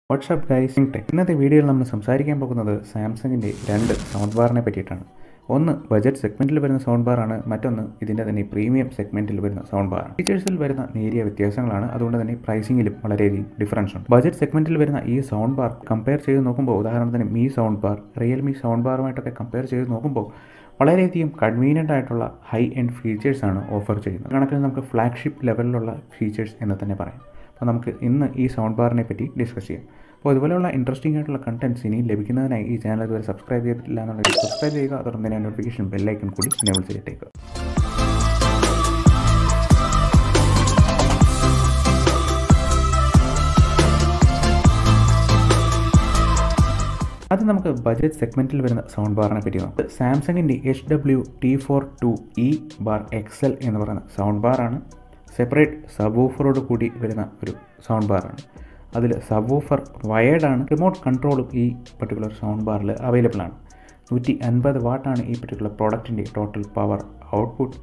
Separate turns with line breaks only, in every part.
What's up guys? ഇന്നത്തെ വീഡിയോയിൽ നമ്മൾ സംസാരിക്കാൻ പോകുന്നത് സാംസങ്ങിൻ്റെ രണ്ട് സൗണ്ട് ബാറിനെ പറ്റിയിട്ടാണ്. ഒന്ന് ബജറ്റ് സെഗ്മെൻറ്റിൽ വരുന്ന സൗണ്ട് ബാറാണ്, മറ്റൊന്ന് ഇതിൻ്റെ തന്നെ പ്രീമിയം സെഗ്മെൻറ്റിൽ വരുന്ന സൗണ്ട് ബാറാണ്. ഫീച്ചേഴ്സിൽ വരുന്ന നേരിയ വ്യത്യാസങ്ങളാണ്, അതുകൊണ്ട് തന്നെ പ്രൈസിങ്ങിലും വളരെയധികം ഡിഫറൻസ് ഉണ്ട്. ബജറ്റ് സെഗ്മെൻറ്റിൽ വരുന്ന ഈ സൗണ്ട് ബാർ കമ്പയർ ചെയ്ത് നോക്കുമ്പോൾ, ഉദാഹരണത്തിന് Mi sound bar, Realme sound ബാറുമായിട്ടൊക്കെ കമ്പയർ ചെയ്ത് നോക്കുമ്പോൾ വളരെയധികം കൺവീനിയൻ്റ് ആയിട്ടുള്ള ഹൈ എൻഡ് ഫീച്ചേഴ്സാണ് ഓഫർ ചെയ്യുന്നത്. കണക്കിന് നമുക്ക് ഫ്ലാഗ്ഷിപ്പ് ലെവലിലുള്ള ഫീച്ചേഴ്സ് എന്ന് തന്നെ പറയാം. അപ്പോൾ നമുക്ക് ഇന്ന് ഈ സൗണ്ട് ബാറിനെ പറ്റി ഡിസ്കസ് ചെയ്യാം. അപ്പോൾ ഇതുപോലെയുള്ള ഇൻട്രസ്റ്റിംഗ് ആയിട്ടുള്ള കണ്ടൻറ്റ്സ് ഇനി ലഭിക്കുന്നതിനായി ഈ ചാനൽ ഇതുവരെ സബ്സ്ക്രൈബ് ചെയ്തിട്ടില്ല എന്നുണ്ടെങ്കിൽ സബ്സ്ക്രൈബ് ചെയ്യുക, അതോടൊപ്പം തന്നെ നോട്ടിഫിക്കേഷൻ ബെല്ലൈക്കൺ കൂടി എനേബിൾ ചെയ്തിട്ടേക്കുക. അത് നമുക്ക് ബജറ്റ് സെഗ്മെൻറ്റിൽ വരുന്ന സൗണ്ട് ബാറിനെ പറ്റി നോക്കാം. സാംസങ്ങിൻ്റെ HW-T42E ബാർ XL എന്ന് പറയുന്ന സൗണ്ട് ബാറാണ്. സെപ്പറേറ്റ് സബ്വൂഫറോട് കൂടി വരുന്ന ഒരു സൗണ്ട് ബാറാണ്. അതിൽ സബ്വൂഫർ വയേർഡാണ്. റിമോട്ട് കൺട്രോളും ഈ പർട്ടിക്കുലർ സൗണ്ട് ബാറിൽ അവൈലബിൾ ആണ്. 150 വാട്ടാണ് ഈ പർട്ടിക്കുലർ പ്രോഡക്റ്റിൻ്റെ ടോട്ടൽ പവർ ഔട്ട്പുട്ട്.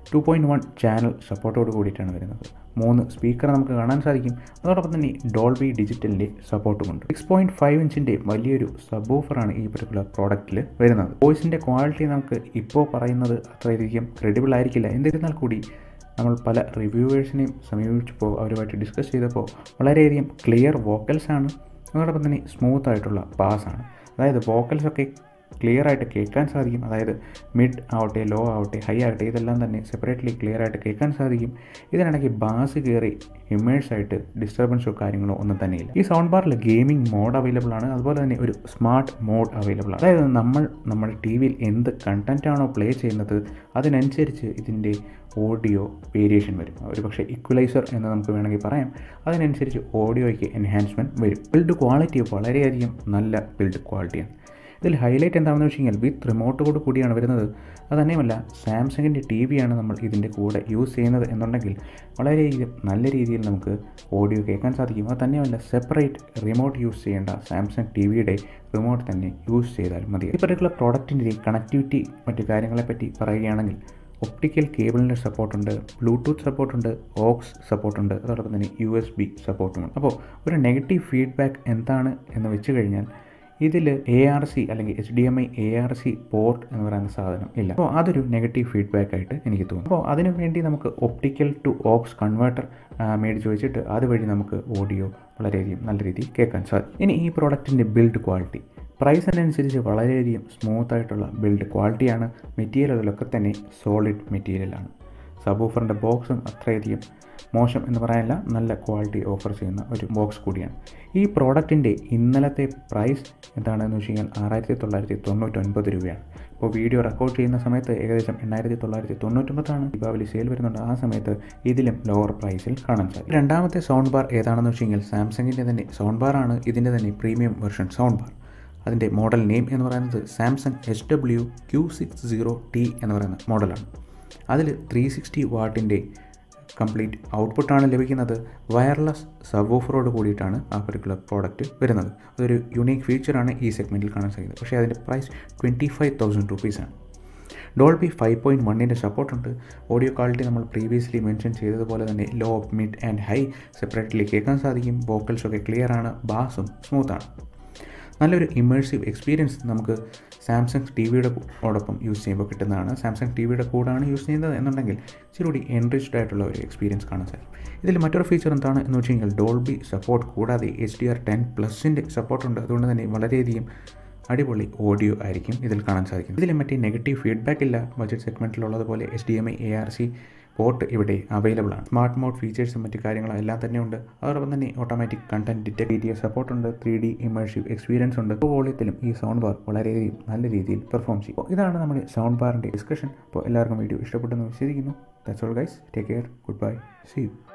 2.1 ചാനൽ സപ്പോർട്ടോട് കൂടിയിട്ടാണ് വരുന്നത്. 3 സ്പീക്കർ നമുക്ക് കാണാൻ സാധിക്കും. അതോടൊപ്പം തന്നെ ഡോൾബി ഡിജിറ്റലിൻ്റെ സപ്പോർട്ടുമുണ്ട്. 6.5 ഇഞ്ചിൻ്റെ വലിയൊരു സബ്വൂഫറാണ് ഈ പർട്ടിക്കുലർ പ്രോഡക്റ്റിൽ വരുന്നത്. വോയിസിൻ്റെ ക്വാളിറ്റി നമുക്ക് ഇപ്പോൾ പറയുന്നത് അത്രയധികം ക്രെഡിബിൾ ആയിരിക്കില്ല. എന്നിരുന്നാൽ കൂടി നമ്മൾ പല റിവ്യൂവേഴ്സിനെയും സമീപിച്ചപ്പോൾ അവരുമായിട്ട് ഡിസ്കസ് ചെയ്തപ്പോൾ വളരെയധികം ക്ലിയർ വോക്കൽസാണ്. അതോടൊപ്പം തന്നെ സ്മൂത്ത് ആയിട്ടുള്ള ബാസാണ്. അതായത് വോക്കൽസൊക്കെ ക്ലിയർ ആയിട്ട് കേൾക്കാൻ സാധിക്കും. അതായത് മിഡ് ആവട്ടെ, ലോ ആവട്ടെ, ഹൈ ആവട്ടെ, ഇതെല്ലാം തന്നെ സെപ്പറേറ്റ്ലി ക്ലിയർ ആയിട്ട് കേൾക്കാൻ സാധിക്കും. ഇതിനിടയ്ക്ക് ബാസ് കയറി ഇമേഴ്സായിട്ട് ഡിസ്റ്റർബൻസോ കാര്യങ്ങളോ ഒന്നും തന്നെയില്ല. ഈ സൗണ്ട് ബാറിൽ ഗെയിമിംഗ് മോഡ് അവൈലബിൾ ആണ്. അതുപോലെ തന്നെ ഒരു സ്മാർട്ട് മോഡ് അവൈലബിൾ ആണ്. അതായത് നമ്മുടെ ടി വിയിൽ എന്ത് കണ്ടൻറ്റാണോ പ്ലേ ചെയ്യുന്നത് അതിനനുസരിച്ച് ഇതിൻ്റെ ഓഡിയോ വേരിയേഷൻ വരും. ഒരു പക്ഷേ ഇക്വലൈസർ എന്ന് നമുക്ക് വേണമെങ്കിൽ പറയാം. അതിനനുസരിച്ച് ഓഡിയോയ്ക്ക് എൻഹാൻസ്മെൻറ്റ് വരും. ബിൽഡ് ക്വാളിറ്റി വളരെയധികം നല്ല ബിൽഡ് ക്വാളിറ്റിയാണ്. ഇതിൽ ഹൈലൈറ്റ് എന്താണെന്ന് വെച്ച് കഴിഞ്ഞാൽ വിത്ത് റിമോട്ടോട് കൂടിയാണ് വരുന്നത്. അതുതന്നെയുമല്ല, സാംസങ്ങിൻ്റെ ടി വിയാണ് നമ്മൾ ഇതിൻ്റെ കൂടെ യൂസ് ചെയ്യുന്നത് എന്നുണ്ടെങ്കിൽ വളരെയധികം നല്ല രീതിയിൽ നമുക്ക് ഓഡിയോ കേൾക്കാൻ സാധിക്കും. അത് തന്നെയുമല്ല, സെപ്പറേറ്റ് റിമോട്ട് യൂസ് ചെയ്യേണ്ട സാംസങ് ടി വിയുടെ റിമോട്ട് തന്നെ യൂസ് ചെയ്താൽ മതി. ഈ പർട്ടിക്കുലർ പ്രോഡക്റ്റിൻ്റെ കണക്ടിവിറ്റി മറ്റു കാര്യങ്ങളെപ്പറ്റി പറയുകയാണെങ്കിൽ ഒപ്റ്റിക്കൽ കേബിളിൻ്റെ സപ്പോർട്ടുണ്ട്, ബ്ലൂടൂത്ത് സപ്പോർട്ടുണ്ട്, ഓക്സ് സപ്പോർട്ടുണ്ട്, അതോടൊപ്പം തന്നെ USB സപ്പോർട്ടുമുണ്ട്. അപ്പോൾ ഒരു നെഗറ്റീവ് ഫീഡ്ബാക്ക് എന്താണ് എന്ന് വെച്ച് കഴിഞ്ഞാൽ ഇതിൽ ARC അല്ലെങ്കിൽ HDMI-ARC പോർട്ട് എന്ന് പറയുന്ന സാധനം ഇല്ല. അപ്പോൾ അതൊരു നെഗറ്റീവ് ഫീഡ്ബാക്ക് ആയിട്ട് എനിക്ക് തോന്നുന്നു. അപ്പോൾ അതിനു വേണ്ടി നമുക്ക് ഒപ്റ്റിക്കൽ ടു ഓക്സ് കൺവേർട്ടർ മേടിച്ച് വെച്ചിട്ട് അതുവഴി നമുക്ക് ഓഡിയോ വളരെയധികം നല്ല രീതിയിൽ കേൾക്കാൻ സാധിക്കും. ഇനി ഈ പ്രോഡക്റ്റിൻ്റെ ബിൽഡ് ക്വാളിറ്റി പ്രൈസിനനുസരിച്ച് വളരെയധികം സ്മൂത്തായിട്ടുള്ള ബിൽഡ് ക്വാളിറ്റിയാണ്. മെറ്റീരിയലുകളൊക്കെ തന്നെ സോളിഡ് മെറ്റീരിയലാണ്. സബ്വൂഫറിൻ്റെ ബോക്സും അത്രയധികം മോശം എന്ന് പറയാനില്ല, നല്ല ക്വാളിറ്റി ഓഫർ ചെയ്യുന്ന ഒരു ബോക്സ് കൂടിയാണ്. ഈ പ്രോഡക്റ്റിൻ്റെ ഇന്നലത്തെ പ്രൈസ് എന്താണെന്ന് വെച്ച് കഴിഞ്ഞാൽ 6999 രൂപയാണ്. ഇപ്പോൾ വീഡിയോ റെക്കോർഡ് ചെയ്യുന്ന സമയത്ത് ഏകദേശം 8999 ദീപാവലി സെയിൽ വരുന്നുണ്ട്. ആ സമയത്ത് ഇതിലും ലോവർ പ്രൈസിൽ കാണാൻ സാധിക്കും. രണ്ടാമത്തെ സൗണ്ട് ബാർ ഏതാണെന്ന് വെച്ച് കഴിഞ്ഞാൽ സാംസങ്ങിൻ്റെ തന്നെ സൗണ്ട് ബാറാണ്. ഇതിൻ്റെ തന്നെ പ്രീമിയം വെർഷൻ സൗണ്ട് ബാർ. അതിൻ്റെ മോഡൽ നെയിം എന്ന് പറയുന്നത് സാംസങ് HW-Q60T എന്ന് പറയുന്ന മോഡലാണ്. അതിൽ 360 വാട്ടിൻ്റെ കംപ്ലീറ്റ് ഔട്ട്പുട്ടാണ് ലഭിക്കുന്നത്. വയർലെസ് സബ്വൂഫറോട് കൂടിയിട്ടാണ് ആ പർട്ടിക്കുലർ പ്രോഡക്റ്റ് വരുന്നത്. അതൊരു യുണീക്ക് ഫീച്ചറാണ് ഈ സെഗ്മെൻറ്റിൽ കാണാൻ സാധിക്കുന്നത്. പക്ഷേ അതിൻ്റെ പ്രൈസ് 25,000 രൂപീസാണ്. ഡോൾബി 5.1ൻ്റെ സപ്പോർട്ടുണ്ട്. ഓഡിയോ ക്വാളിറ്റി നമ്മൾ പ്രീവിയസ്ലി മെൻഷൻ ചെയ്തതുപോലെ തന്നെ low, mid and high separately കേൾക്കാൻ സാധിക്കും. വോക്കൽസൊക്കെ ക്ലിയറാണ്, ബാസും സ്മൂത്താണ്. നല്ലൊരു ഇമേഴ്സീവ് എക്സ്പീരിയൻസ് നമുക്ക് സാംസങ് ടി വിയുടെ ഓടൊപ്പം യൂസ് ചെയ്യുമ്പോൾ കിട്ടുന്നതാണ്. സാംസങ് ടി വിയുടെ കൂടാണ് യൂസ് ചെയ്യുന്നത് എന്നുണ്ടെങ്കിൽ ഇച്ചിരി എൻറിച്ച്ഡ് ആയിട്ടുള്ള ഒരു എക്സ്പീരിയൻസ് കാണാൻ സാധിക്കും. ഇതിൽ മറ്റൊരു ഫീച്ചർ എന്താണ് എന്ന് വെച്ച് കഴിഞ്ഞാൽ ഡോൾബി സപ്പോർട്ട് കൂടാതെ HDR10+ൻ്റെ സപ്പോർട്ടുണ്ട്. അതുകൊണ്ട് തന്നെ വളരെയധികം അടിപൊളി ഓഡിയോ ആയിരിക്കും ഇതിൽ കാണാൻ സാധിക്കും. ഇതിൽ മറ്റേ നെഗറ്റീവ് ഫീഡ്ബാക്ക് ഇല്ല. ബജറ്റ് സെഗ്മെൻറ്റിലുള്ളതുപോലെ HDMI-ARC പോർട്ട് ഇവിടെ അവൈലബിൾ ആണ്. സ്മാർട്ട് മോഡ് ഫീച്ചേഴ്സും മറ്റു കാര്യങ്ങളും എല്ലാം തന്നെ ഉണ്ട്. അതോടൊപ്പം തന്നെ ഓട്ടോമാറ്റിക് കണ്ടന്റ് ഡിറ്റക്ട് സപ്പോർട്ടുണ്ട്. 3D ഇമേഴ്സീവ് എക്സ്പീരിയൻസ് ഉണ്ട്. വോളിയത്തിലും ഈ സൗണ്ട് ബാർ വളരെയധികം നല്ല രീതിയിൽ പെർഫോം ചെയ്യും. അപ്പോൾ ഇതാണ് നമ്മുടെ സൗണ്ട് ബാറിൻ്റെ ഡിസ്കഷൻ. അപ്പോൾ എല്ലാവർക്കും വീഡിയോ ഇഷ്ടപ്പെട്ടെന്ന് വിശ്വസിക്കുന്നു. That's all guys. Take care. Good bye. See U.